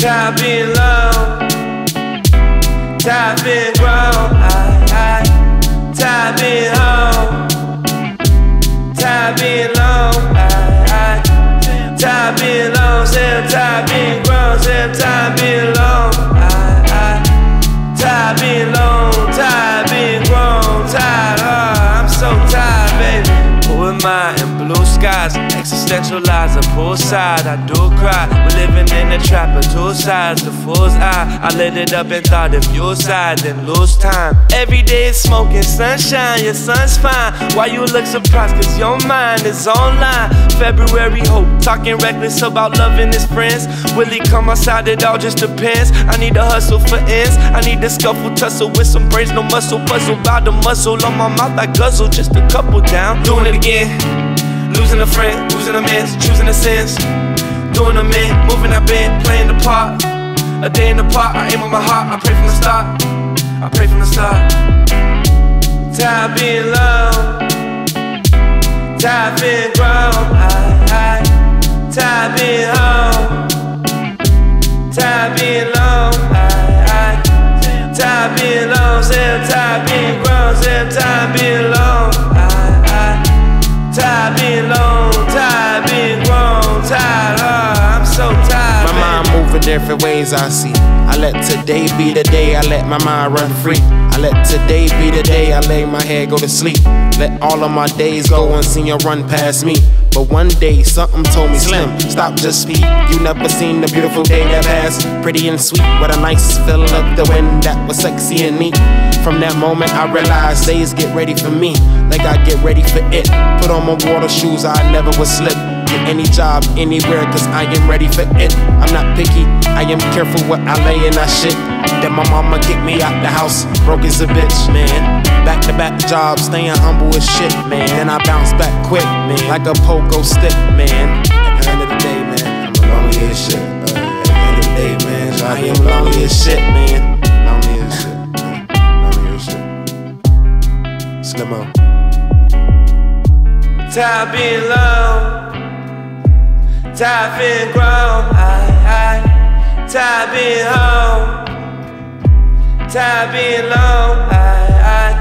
Tired being alone, tired being grown, tired being home, tired being alone, tired being alone, say I'm tired being grown, say I'm tired being alone, tired being alone, tired being grown, tired, I'm so tired, baby. Who am I in blue skies? Existential lies, a poolside, I do cry. We're living in a trap of two sides, the fool's eye. I lit it up and thought if you'll side, then lose time. Every day is smoking sunshine, your sun's fine. Why you look surprised? Cause your mind is online. February hope, talking reckless about loving his friends. Will he come outside? It all just depends. I need to hustle for ends. I need to scuffle, tussle with some brains, no muscle, puzzle by the muscle on my mouth I guzzle, just a couple down. Doing it again. Losing a friend, losing a man, choosing a sins. Doing a man, moving that bed, playing the part. A day in the park, I aim on my heart, I pray from the start. I pray from the start. Tired being alone, tired being grown, tired being home, tired being alone, tired being alone, say I'm tired being grown, say I'm tired being alone. Tired being alone, tired being grown, tired, I'm so tired. My mind moving different ways I see. I let today be the day I let my mind run free. I let today be the day I lay my head go to sleep. Let all of my days go unseen you run past me. But one day something told me, Slim, stop, just speak. You never seen the beautiful day that passed, pretty and sweet, with a nice feel of the wind that was sexy and neat. From that moment I realized days get ready for me, like I get ready for it. Put on my water shoes, I never would slip. Get any job, anywhere, cause I am ready for it. I'm not picky, I am careful what I lay in that shit. Then my mama kicked me out the house, broke as a bitch, man. Back to back jobs, staying humble as shit, man. Then I bounce back quick, man, like a pogo stick, man. At the end of the day, man, I'm lonely as shit. At the end of the day, man, I am lonely as shit, man. Lonely as shit, man. Lonely as shit. SLIMOE. Tired being alone, tired being grown, tired being home, tired being alone,